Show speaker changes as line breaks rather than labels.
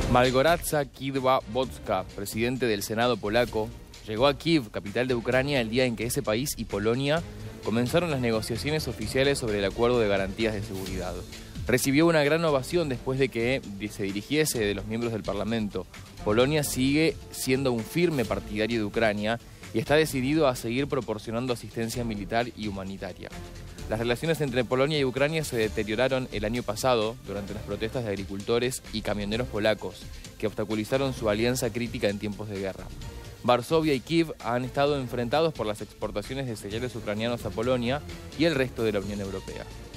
Malgorzata Kidawa-Błońska, presidente del Senado polaco, llegó a Kiev, capital de Ucrania, el día en que ese país y Polonia comenzaron las negociaciones oficiales sobre el acuerdo de garantías de seguridad. Recibió una gran ovación después de que se dirigiese de los miembros del Parlamento. Polonia sigue siendo un firme partidario de Ucrania y está decidido a seguir proporcionando asistencia militar y humanitaria. Las relaciones entre Polonia y Ucrania se deterioraron el año pasado durante las protestas de agricultores y camioneros polacos, que obstaculizaron su alianza crítica en tiempos de guerra. Varsovia y Kiev han estado enfrentados por las exportaciones de cereales ucranianos a Polonia y el resto de la Unión Europea.